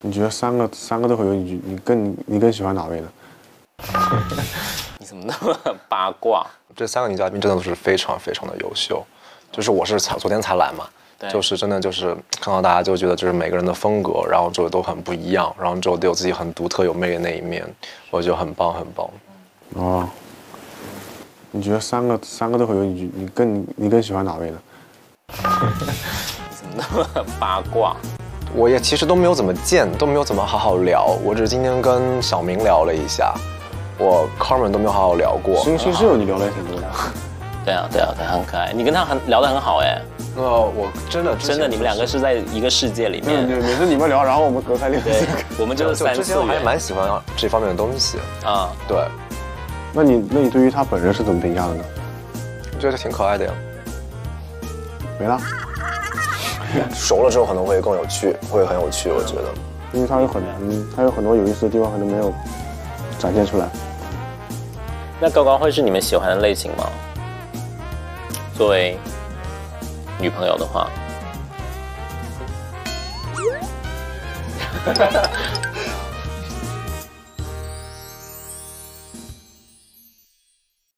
你觉得三个都会有，你更喜欢哪位呢？ 你怎么那么八卦？ 这3个女嘉宾真的都是非常非常的优秀，就是我是昨天才来嘛，就是真的就是看到大家就觉得就是每个人的风格，然后之后都很不一样，然后之后都有自己很独特有魅力的那一面，我觉得很棒很棒。 哦，你觉得三个都会有，你更喜欢哪位呢？ 你怎么那么八卦？ 我也其实都没有怎么见，都没有怎么好好聊，我只是今天跟小明聊了一下，我 Carmen 都没有好好聊过。 新室友你聊的也挺多的。 对啊，很可爱。你跟他聊得很好哎。 我真的， 你们2个是在一个世界里面。 对，每次你们聊，然后我们隔开聊。 对，我们就是3次元。 之前我还蛮喜欢这方面的东西啊。对。 那你对于他本人是怎么评价的呢？ 我觉得挺可爱的呀。 没了。 熟了之后可能会更有趣，会很有趣，我觉得。 因为他有很多有意思的地方，可能没有展现出来。 那高高会是你们喜欢的类型吗？作为女朋友的话。